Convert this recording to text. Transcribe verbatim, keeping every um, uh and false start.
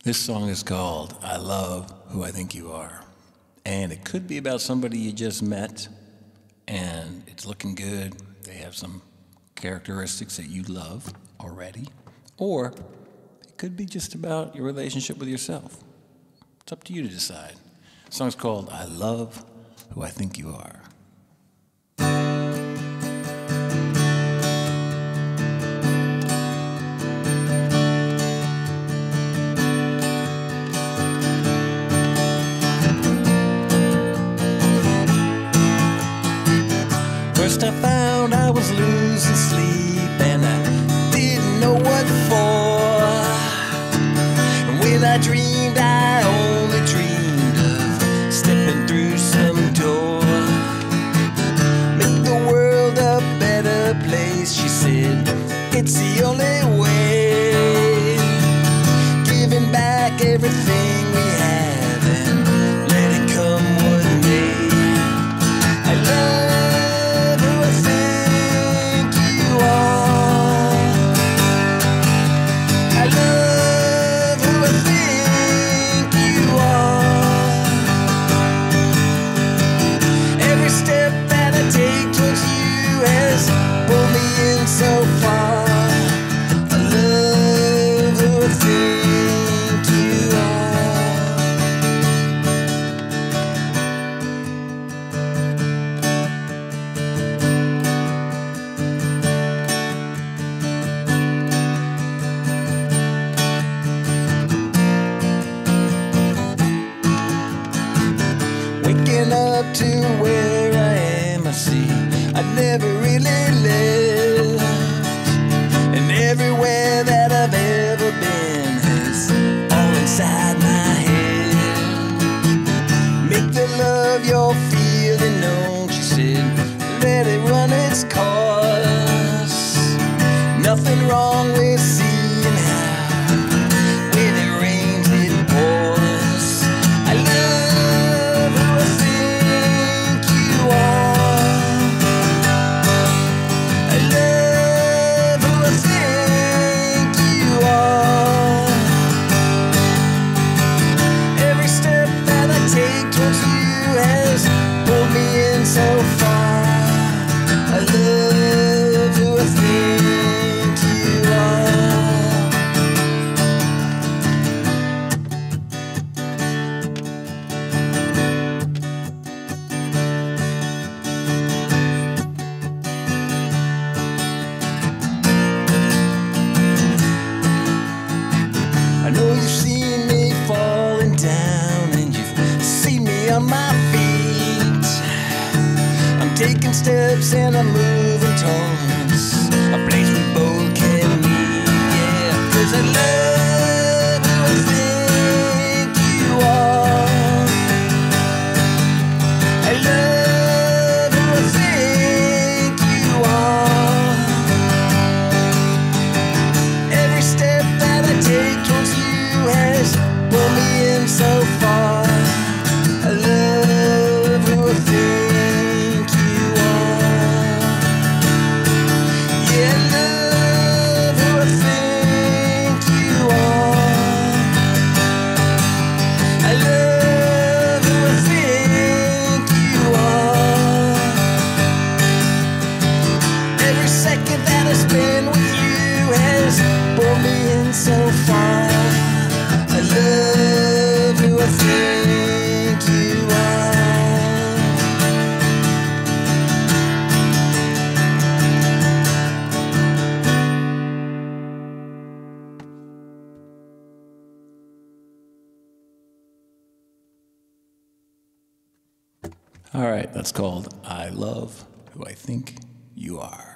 This song is called I Love Who I Think You Are. And it could be about somebody you just met and it's looking good. They have some characteristics that you love already. Or it could be just about your relationship with yourself. It's up to you to decide. The song's called I Love Who I Think You Are. First I found I was losing sleep and I didn't know what for. And when I dreamed, I only dreamed of stepping through some door. Make the world a better place, she said, it's the only way. Giving back everything we have and let it come one day. I love so far. I love who I think you are. Waking up to where I am, I see I never really lived. And everywhere that I've ever been is all inside my head. Make the love you're feeling known, she said, let it run its course. Nothing wrong with seeing how when it rains it pours. I love who I think you are. I love who I think you are. Every step that I take towards you has pulled me in so far. I love who I think you are. I know you've seen me falling down and you've seen me on my feet. I'm taking steps and I'm moving towards a place we both can meet. Yeah, 'cause I love who I think you are. I love who I think you are. Every step that I take towards you has pulled me in so far. I love who I think you are. Yeah, I love who I think you are. I love who I think you are. Every second that I spend with you has pulled me in so far. I love who I think you are. All right, that's called I Love Who I Think You Are.